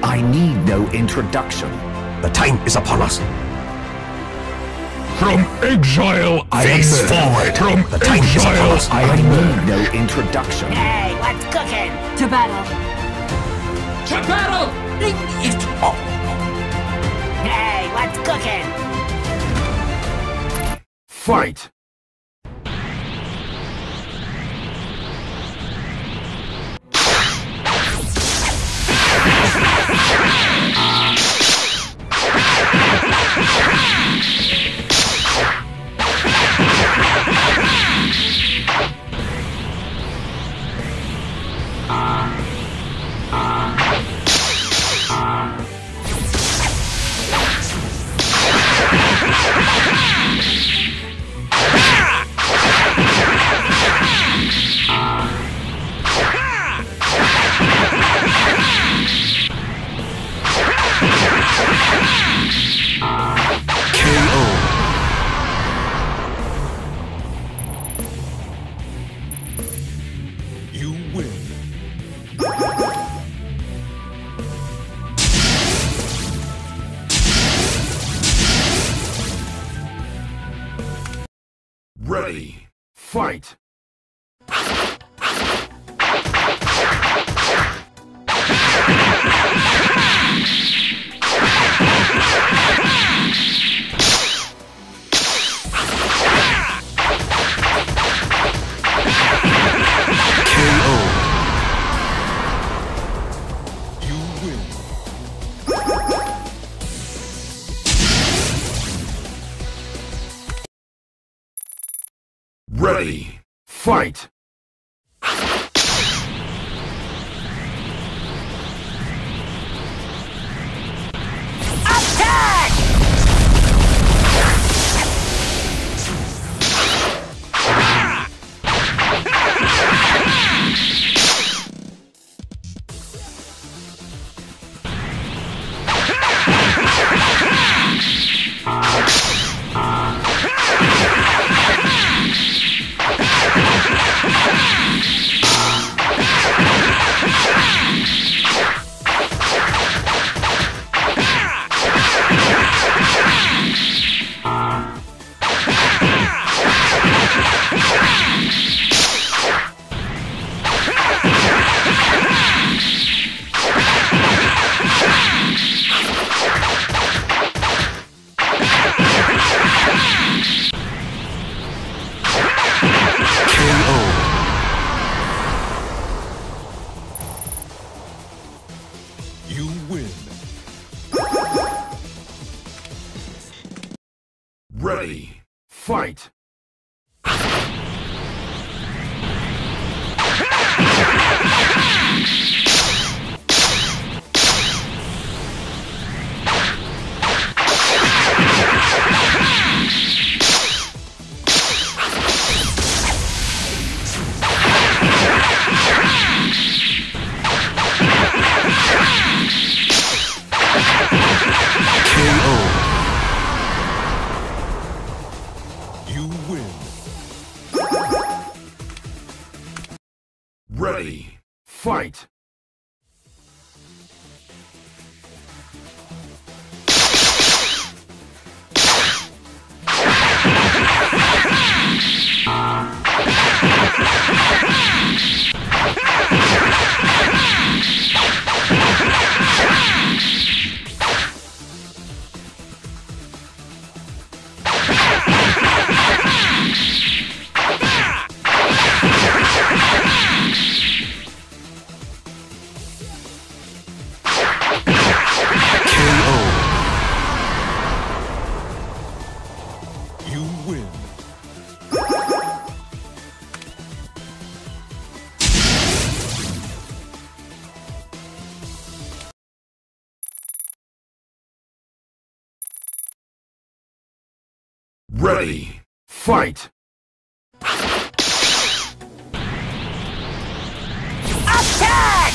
I need no introduction. The time is upon us. From exile, I Face emerge. forward. From The time is upon exile, us. I need no introduction. Hey, what's cooking? To battle. To battle! Bring it on. Hey, what's cooking? fight. You win. Ready. Fight. Ready. Fight. Attack! You win. Ready. Fight. You win. Ready. Fight. You win. Ready. Fight. Attack!